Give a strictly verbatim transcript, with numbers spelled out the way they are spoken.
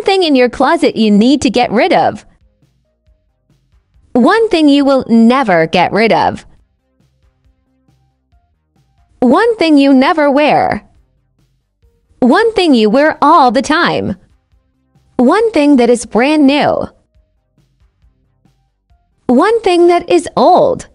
One thing in your closet you need to get rid of. One thing you will never get rid of. One thing you never wear. One thing you wear all the time. One thing that is brand new. One thing that is old.